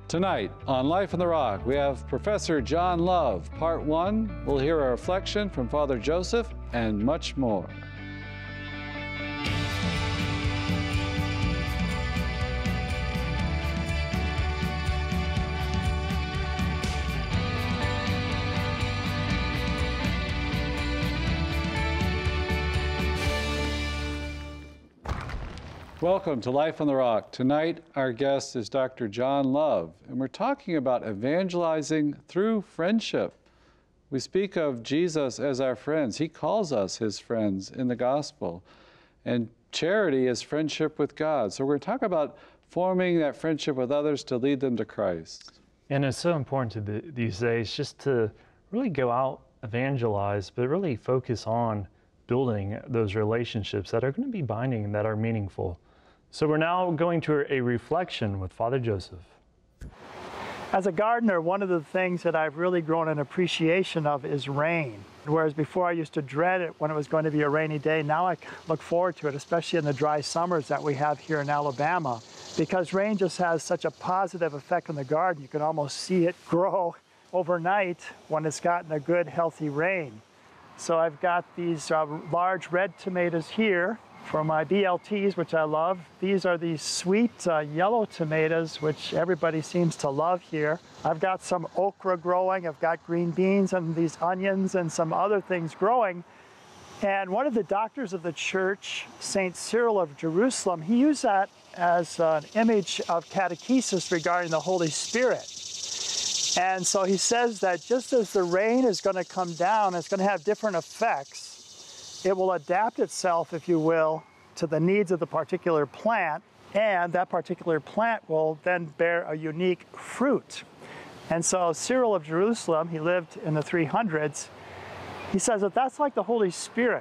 Tonight on Life on the Rock, we have Professor John Love. Part 1, we'll hear a reflection from Father Joseph and much more. Welcome to Life on the Rock. Tonight, our guest is Dr. John Love, and we're talking about evangelizing through friendship. We speak of Jesus as our friends. He calls us his friends in the gospel. And charity is friendship with God. So we're going to talk about forming that friendship with others to lead them to Christ. And it's so important these days just to really go out, evangelize, but really focus on building those relationships that are going to be binding and that are meaningful. So we're now going to a reflection with Father Joseph. As a gardener, one of the things that I've really grown an appreciation of is rain. Whereas before I used to dread it when it was going to be a rainy day, now I look forward to it, especially in the dry summers that we have here in Alabama, because rain just has such a positive effect on the garden. You can almost see it grow overnight when it's gotten a good, healthy rain. So I've got these large red tomatoes here for my BLTs, which I love. These are these sweet yellow tomatoes, which everybody seems to love here. I've got some okra growing. I've got green beans and these onions and some other things growing. And one of the doctors of the church, St. Cyril of Jerusalem, he used that as an image of catechesis regarding the Holy Spirit. And so he says that just as the rain is going to come down, it's going to have different effects. It will adapt itself, if you will, to the needs of the particular plant, and that particular plant will then bear a unique fruit. And so Cyril of Jerusalem, he lived in the 300s, he says that that's like the Holy Spirit,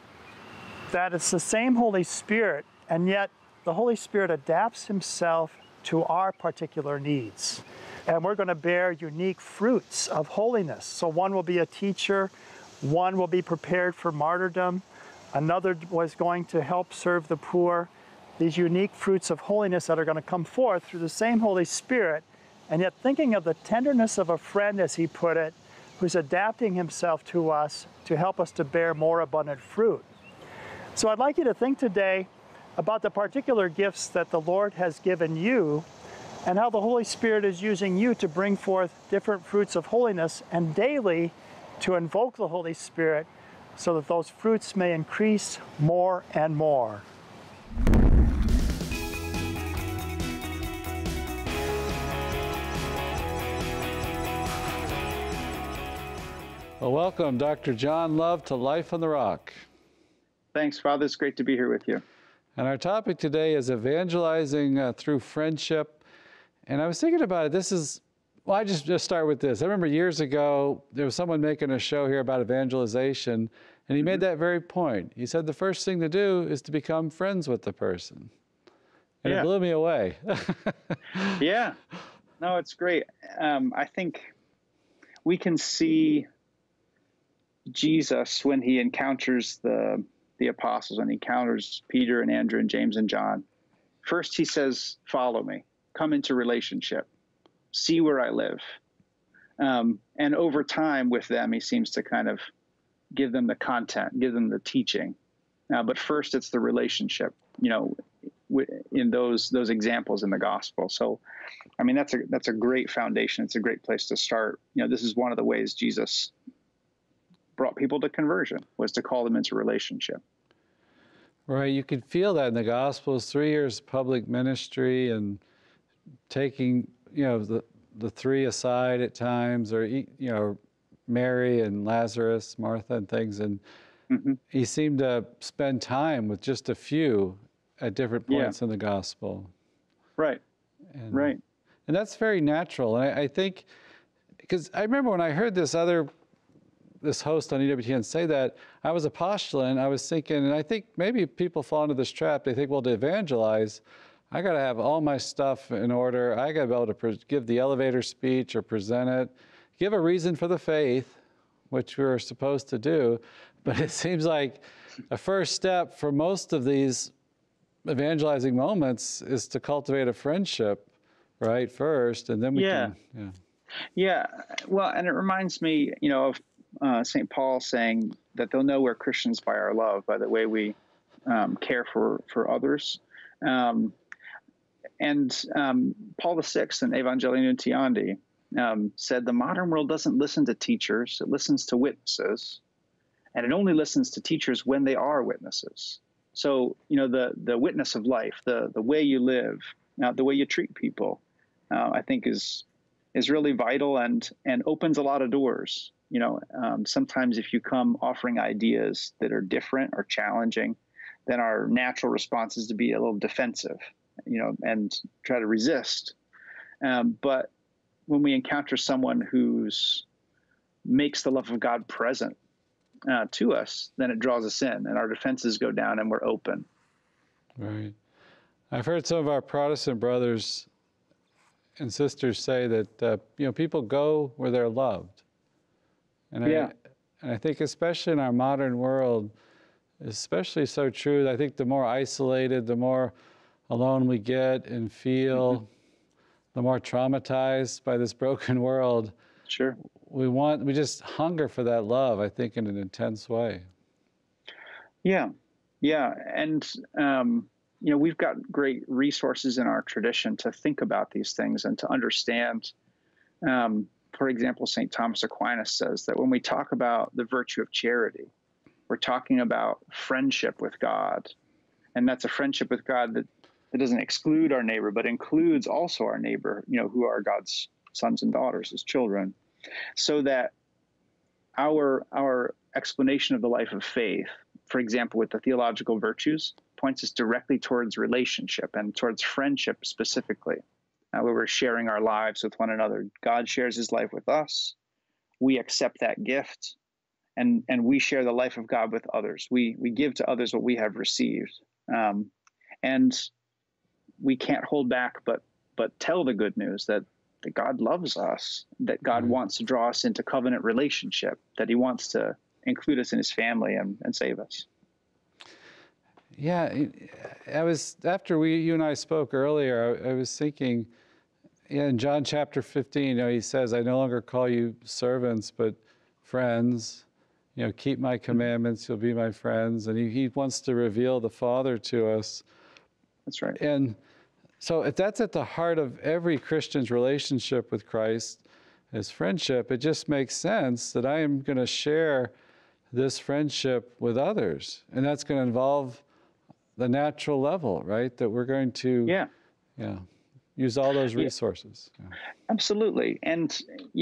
that it's the same Holy Spirit, and yet the Holy Spirit adapts himself to our particular needs. And we're going to bear unique fruits of holiness. So one will be a teacher, one will be prepared for martyrdom, another was going to help serve the poor. These unique fruits of holiness that are going to come forth through the same Holy Spirit, and yet thinking of the tenderness of a friend, as he put it, who's adapting himself to us to help us to bear more abundant fruit. So I'd like you to think today about the particular gifts that the Lord has given you and how the Holy Spirit is using you to bring forth different fruits of holiness, and daily to invoke the Holy Spirit so that those fruits may increase more and more. Well, welcome, Dr. John Love, to Life on the Rock. Thanks, Father. It's great to be here with you. And our topic today is evangelizing through friendship. And I was thinking about it. Well, I just start with this. I remember years ago, there was someone making a show here about evangelization, and he made that very point. He said the first thing to do is to become friends with the person. And it blew me away. Yeah. No, it's great. I think we can see Jesus when he encounters the apostles, when he encounters Peter and Andrew and James and John. First, he says, follow me, come into relationship. See where I live. And over time with them, he seems to kind of give them the content, give them the teaching. But first, it's the relationship, in those examples in the gospel. So, I mean, that's a great foundation. It's a great place to start. This is one of the ways Jesus brought people to conversion, was to call them into relationship. Right. You could feel that in the Gospels, 3 years public ministry and taking the three aside at times, or Mary and Lazarus, Martha and things, and he seemed to spend time with just a few at different points in the gospel. Right. And that's very natural. And I think, because I remember when I heard this host on EWTN say that, I was a postulant, I was thinking, and I think maybe people fall into this trap, they think, well, to evangelize, I got to have all my stuff in order. I got to be able to give the elevator speech or present it, give a reason for the faith, which we're supposed to do. But it seems like a first step for most of these evangelizing moments is to cultivate a friendship right, first, and then we Yeah. can, yeah. Yeah. Well, and it reminds me, of St. Paul saying that they'll know we're Christians by our love, by the way we care for others. And Paul VI in Evangelize said the modern world doesn't listen to teachers, it listens to witnesses, and it only listens to teachers when they are witnesses. So, the witness of life, the way you live, the way you treat people, I think is really vital and opens a lot of doors. Sometimes if you come offering ideas that are different or challenging, then our natural response is to be a little defensive, and try to resist. But when we encounter someone who's makes the love of God present to us, then it draws us in, and our defenses go down, and we're open. Right. I've heard some of our Protestant brothers and sisters say that people go where they're loved, and I think especially in our modern world, especially so true. I think the more isolated, the more alone we get and feel, the more traumatized by this broken world. Sure. We just hunger for that love, I think, in an intense way. Yeah. And, we've got great resources in our tradition to think about these things and to understand. For example, St. Thomas Aquinas says that when we talk about the virtue of charity, we're talking about friendship with God. And that's a friendship with God that doesn't exclude our neighbor, but includes also our neighbor, who are God's sons and daughters, his children. So that our explanation of the life of faith, for example, with the theological virtues, points us directly towards relationship and towards friendship specifically, where we're sharing our lives with one another. God shares his life with us. We accept that gift, and we share the life of God with others. We give to others what we have received. And we can't hold back but tell the good news that God loves us, that God wants to draw us into covenant relationship, that he wants to include us in his family and save us. Yeah, after you and I spoke earlier, I was thinking, in John chapter 15, he says, I no longer call you servants, but friends. Keep my commandments, you'll be my friends. And he wants to reveal the Father to us. That's right. And so if that's at the heart of every Christian's relationship with Christ, as friendship, it just makes sense that I am going to share this friendship with others. And that's going to involve the natural level, right? That we're going to use all those resources. Yeah. Absolutely. And,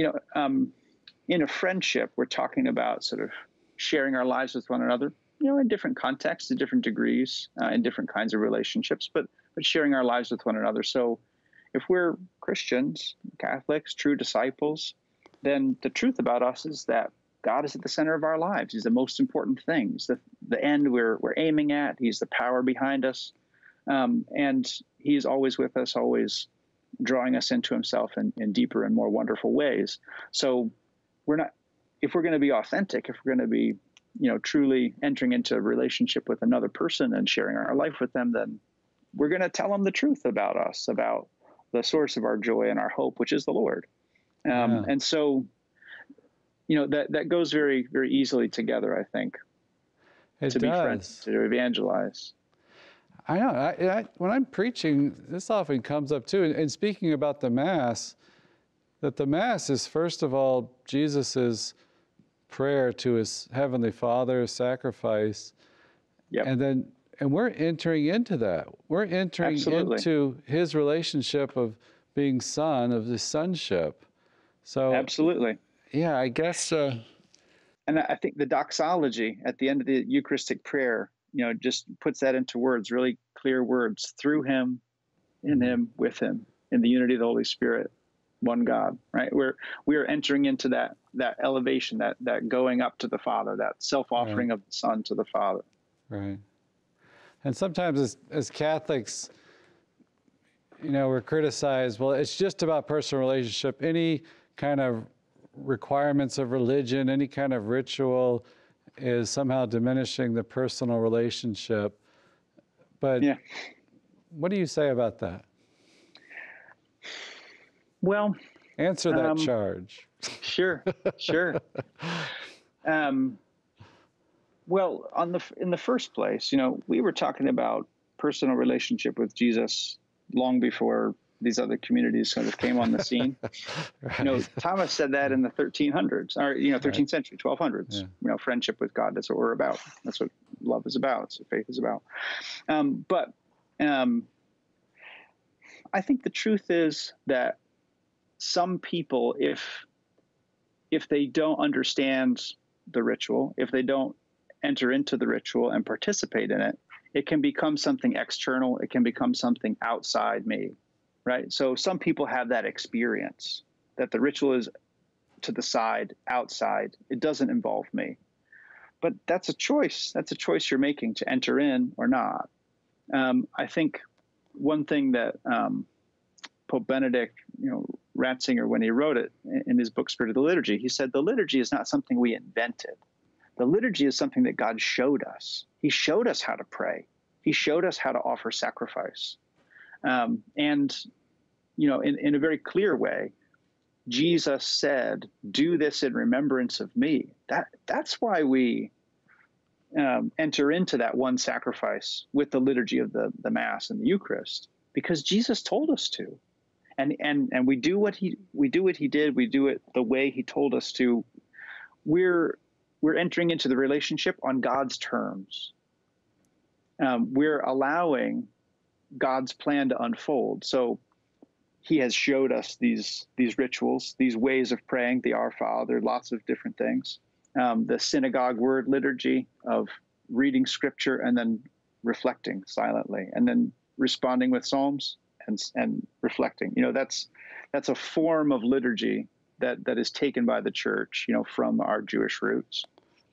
in a friendship, we're talking about sort of sharing our lives with one another, in different contexts, in different degrees, in different kinds of relationships, but sharing our lives with one another. So if we're Christians, Catholics, true disciples, then the truth about us is that God is at the center of our lives. He's the most important thing. He's the end we're aiming at. He's the power behind us. And he's always with us, always drawing us into himself in deeper and more wonderful ways. So if we're going to be authentic, if we're going to be, truly entering into a relationship with another person and sharing our life with them, then we're going to tell them the truth about us, about the source of our joy and our hope, which is the Lord. And so, that goes very, very easily together, I think. It to does. be friends, to evangelize. I know. When I'm preaching, this often comes up too. And speaking about the Mass, that the Mass is, first of all, Jesus's prayer to his Heavenly Father, sacrifice. Yep. And we're entering into that. We're entering into his relationship of being son, of his sonship. So absolutely. Yeah, I guess. And I think the doxology at the end of the Eucharistic prayer, just puts that into words, really clear words: through him, in him, with him, in the unity of the Holy Spirit, one God. Right? We are entering into that elevation, that going up to the Father, that self-offering of the Son to the Father. Right. And sometimes as Catholics, we're criticized. Well, it's just about personal relationship. Any kind of requirements of religion, any kind of ritual is somehow diminishing the personal relationship. But what do you say about that? Well, Answer that charge. Sure, sure. Well, in the first place, we were talking about personal relationship with Jesus long before these other communities sort of came on the scene. Right. Thomas said that in the 1300s, or 13th century, 1200s. Yeah. Friendship with God. That's what we're about. That's what love is about. That's what faith is about. But I think the truth is that some people, if they don't understand the ritual, if they don't enter into the ritual and participate in it, it can become something external. It can become something outside me, right? So some people have that experience that the ritual is to the side, outside. It doesn't involve me. But that's a choice. That's a choice you're making to enter in or not. I think one thing that Pope Benedict, Ratzinger, when he wrote it in his book, Spirit of the Liturgy, he said, the liturgy is not something we invented. The liturgy is something that God showed us. He showed us how to pray. He showed us how to offer sacrifice. And, in a very clear way, Jesus said, do this in remembrance of me. That's why we enter into that one sacrifice with the liturgy of the Mass and the Eucharist, because Jesus told us to. And we do what he did. We do it the way he told us to. We're entering into the relationship on God's terms. We're allowing God's plan to unfold. So he has showed us these rituals, these ways of praying, the Our Father, lots of different things. The synagogue word liturgy of reading scripture and then reflecting silently, and then responding with psalms and reflecting. That's a form of liturgy that is taken by the church, from our Jewish roots.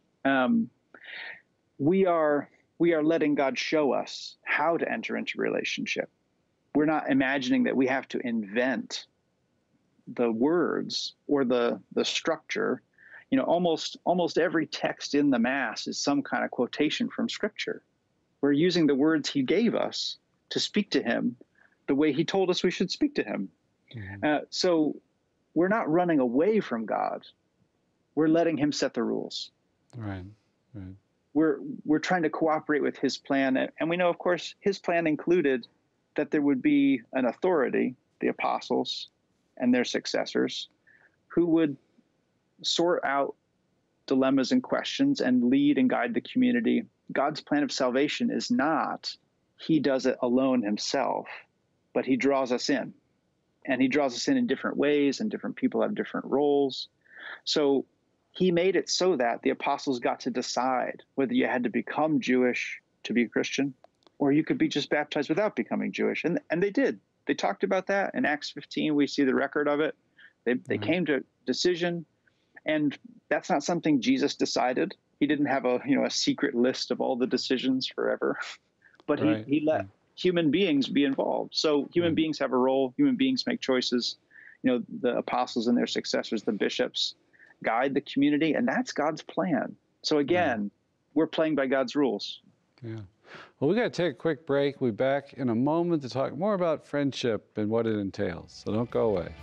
We are letting God show us how to enter into relationship. We're not imagining that we have to invent the words or the structure. Almost every text in the Mass is some kind of quotation from Scripture. We're using the words he gave us to speak to him the way he told us we should speak to him. Mm-hmm. So we're not running away from God. We're letting him set the rules. Right. We're trying to cooperate with his plan. And we know, of course, his plan included that there would be an authority, the apostles and their successors, who would sort out dilemmas and questions and lead and guide the community. God's plan of salvation is not he does it alone himself, but he draws us in. And he draws us in different ways, and different people have different roles. So he made it so that the apostles got to decide whether you had to become Jewish to be a Christian, or you could be just baptized without becoming Jewish. And they did. They talked about that. In Acts 15, we see the record of it. They came to a decision, and that's not something Jesus decided. He didn't have a secret list of all the decisions forever, but he let human beings be involved. So human beings have a role. Human beings make choices. The apostles and their successors, the bishops, guide the community, and that's God's plan. So again, we're playing by God's rules. Yeah. Well, we got to take a quick break. We'll be back in a moment to talk more about friendship and what it entails. So don't go away.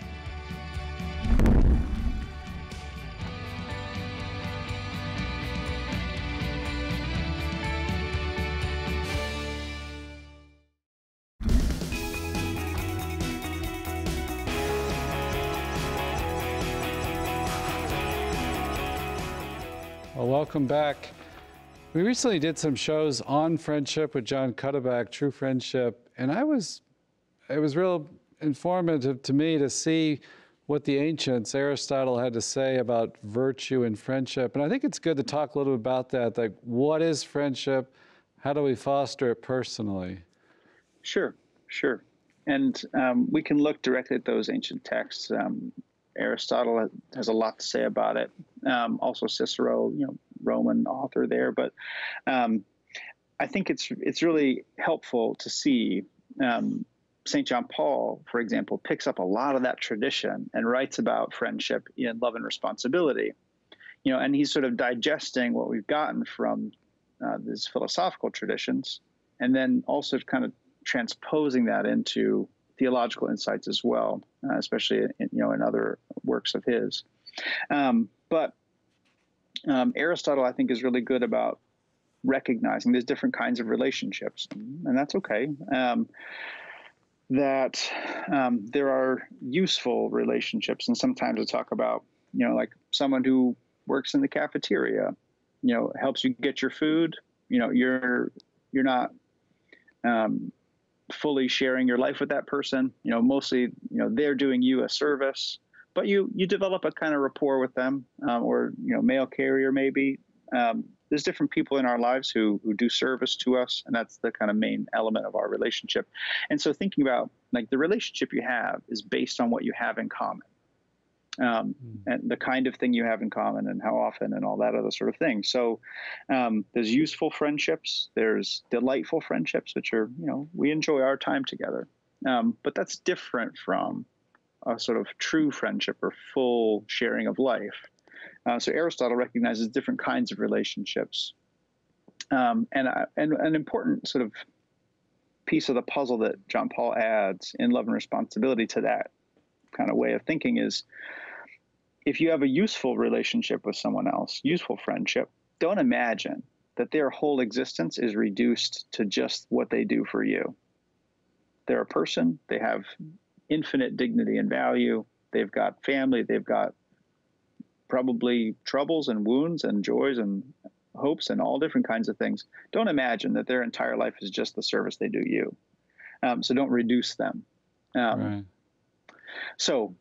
Well, welcome back. We recently did some shows on friendship with John Cuddeback, True Friendship, and it was real informative to me to see what the ancients, Aristotle, had to say about virtue and friendship. And I think it's good to talk a little bit about that, like what is friendship? How do we foster it personally? Sure. And we can look directly at those ancient texts. Aristotle has a lot to say about it. Also Cicero, Roman author there. But I think it's really helpful to see St. John Paul, for example, picks up a lot of that tradition and writes about friendship in Love and Responsibility. And he's sort of digesting what we've gotten from these philosophical traditions, and then also kind of transposing that into theological insights as well, especially in other works of his. But Aristotle, I think, is really good about recognizing there's different kinds of relationships, and that's okay. That there are useful relationships, and sometimes we talk about, like someone who works in the cafeteria, helps you get your food. You're not fully sharing your life with that person. Mostly, they're doing you a service, but you develop a kind of rapport with them, or mail carrier maybe. There's different people in our lives who do service to us, and that's the kind of main element of our relationship. And so thinking about like the relationship you have is based on what you have in common, and the kind of thing you have in common and how often and all that other sort of thing. So there's useful friendships, there's delightful friendships, which are, we enjoy our time together. But that's different from a sort of true friendship or full sharing of life. So Aristotle recognizes different kinds of relationships. And an important sort of piece of the puzzle that John Paul adds in Love and Responsibility to that kind of way of thinking is, if you have a useful relationship with someone else, useful friendship, don't imagine that their whole existence is reduced to just what they do for you. They're a person, they have infinite dignity and value, they've got family, they've got probably troubles and wounds and joys and hopes and all different kinds of things. Don't imagine that their entire life is just the service they do you. So don't reduce them. Right. So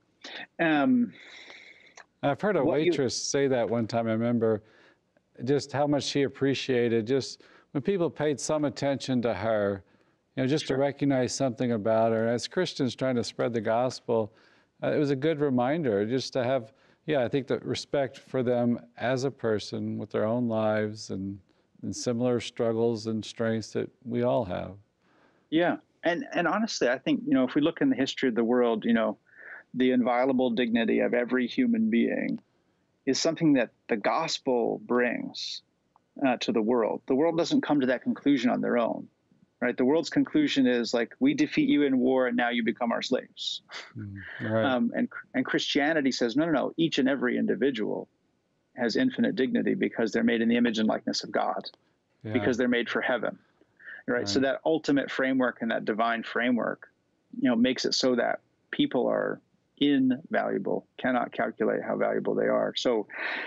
I've heard a waitress say that one time. I remember just how much she appreciated just when people paid some attention to her, just to recognize something about her. As Christians trying to spread the gospel, it was a good reminder just to have, I think, the respect for them as a person with their own lives and similar struggles and strengths that we all have. Yeah. And honestly, I think, if we look in the history of the world, the inviolable dignity of every human being is something that the gospel brings to the world. The world doesn't come to that conclusion on their own, right? The world's conclusion is like, we defeat you in war and now you become our slaves. Right. And Christianity says, no, each and every individual has infinite dignity because they're made in the image and likeness of God, because they're made for heaven, right? So that ultimate framework and that divine framework, makes it so that people are invaluable, cannot calculate how valuable they are. So,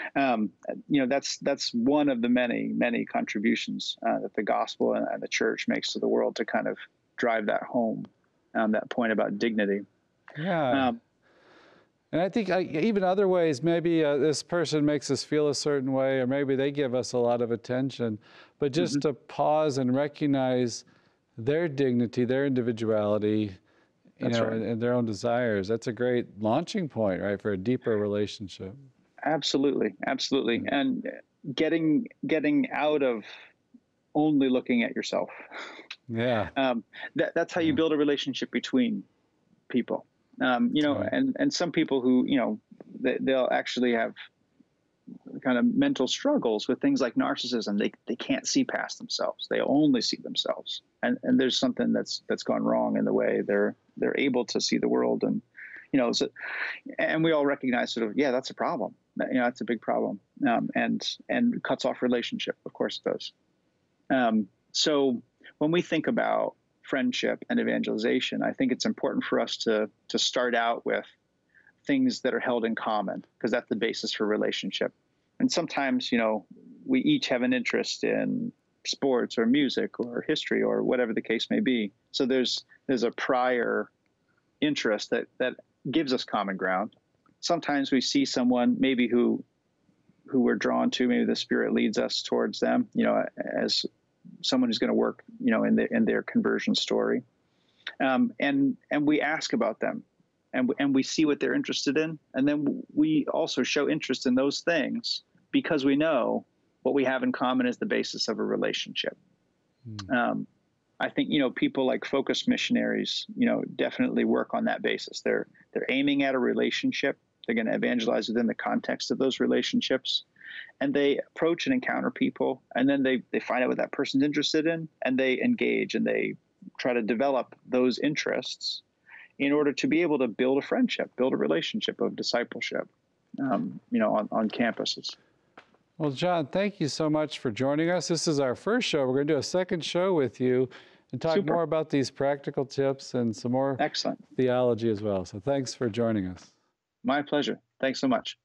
that's one of the many contributions that the gospel and the church makes to the world to kind of drive that home, that point about dignity. Yeah. And I think even other ways, maybe this person makes us feel a certain way, or maybe they give us a lot of attention, but just to pause and recognize their dignity, their individuality, and their own desires. That's a great launching point, right, for a deeper relationship. Absolutely. And getting out of only looking at yourself. Yeah. That's how you build a relationship between people. And some people who, they'll actually have kind of mental struggles with things like narcissism. They can't see past themselves. They only see themselves. And there's something that's gone wrong in the way they're able to see the world. And, and we all recognize sort of, that's a problem. That's a big problem. And cuts off relationship. Of course it does. So when we think about friendship and evangelization, I think it's important for us to start out with things that are held in common, because that's the basis for relationship. And sometimes, we each have an interest in sports or music or history or whatever the case may be. So there's a prior interest that gives us common ground. Sometimes we see someone maybe who we're drawn to, maybe the Spirit leads us towards them, as someone who's going to work, in their conversion story. And we ask about them. And we see what they're interested in. And then we also show interest in those things because we know what we have in common is the basis of a relationship. I think, people like focused missionaries, definitely work on that basis. They're aiming at a relationship. They're going to evangelize within the context of those relationships. And they approach and encounter people. And then they find out what that person's interested in. And they engage and they try to develop those interests in order to be able to build a friendship, build a relationship of discipleship, on campuses. Well, John, thank you so much for joining us. This is our first show. We're going to do a second show with you and talk Super. more about these practical tips and some more Excellent. theology as well. So thanks for joining us. My pleasure. Thanks so much.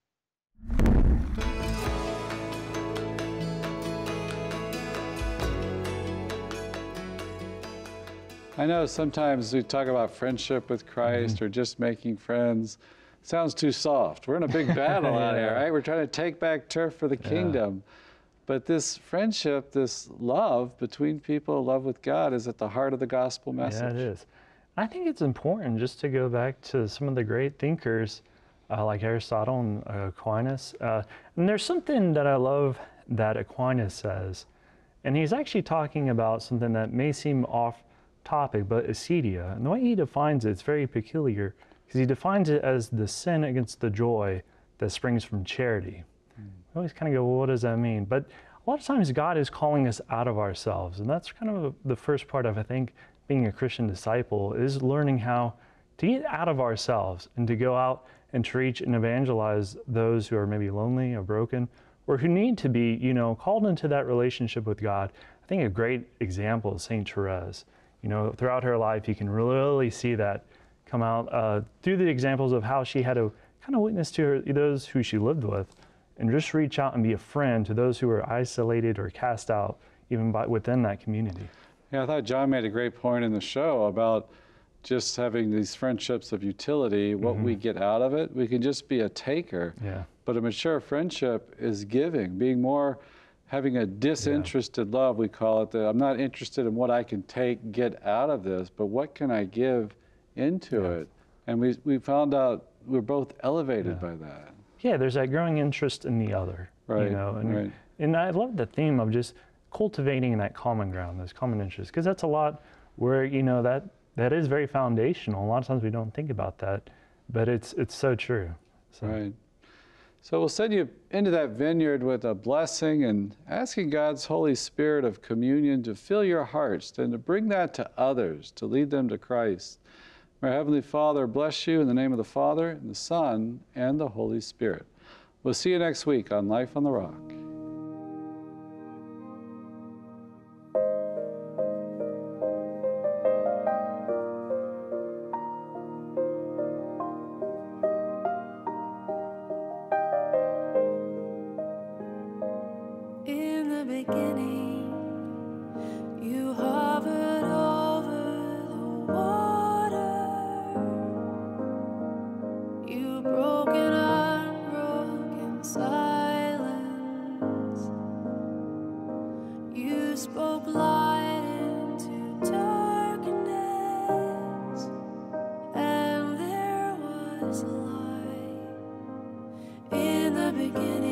I know sometimes we talk about friendship with Christ or just making friends. Sounds too soft. We're in a big battle out here, right? We're trying to take back turf for the kingdom. But this friendship, this love between people, love with God, is at the heart of the gospel message. Yeah, it is. I think it's important just to go back to some of the great thinkers like Aristotle and Aquinas. And there's something that I love that Aquinas says. And he's actually talking about something that may seem off topic, but acedia. And the way he defines it, it's very peculiar, because he defines it as the sin against the joy that springs from charity. We always kind of go, well, what does that mean? But a lot of times God is calling us out of ourselves. And that's kind of the first part of, I think, being a Christian disciple, is learning how to get out of ourselves and to go out and to reach and evangelize those who are maybe lonely or broken, or who need to be, called into that relationship with God. I think a great example is Saint Therese. Throughout her life, you can really see that come out through the examples of how she had to kind of witness to those who she lived with, and just reach out and be a friend to those who were isolated or cast out, even within that community. Yeah, I thought John made a great point in the show about just having these friendships of utility, what we get out of it. We can just be a taker. Yeah. But a mature friendship is giving, being more, having a disinterested love, we call it. That I'm not interested in what I can get out of this, but what can I give into it? And we found out we're both elevated by that. Yeah, there's that growing interest in the other. Right, and I love the theme of just cultivating that common ground, those common interests, because that's a lot where, that is very foundational. A lot of times we don't think about that, but it's so true. So. Right. So we'll send you into that vineyard with a blessing and asking God's Holy Spirit of communion to fill your hearts and to bring that to others, to lead them to Christ. May our Heavenly Father bless you in the name of the Father, and the Son, and the Holy Spirit. We'll see you next week on Life on the Rock. In the beginning, you hovered over the water. You broke an unbroken silence. You spoke light into darkness, and there was light. In the beginning,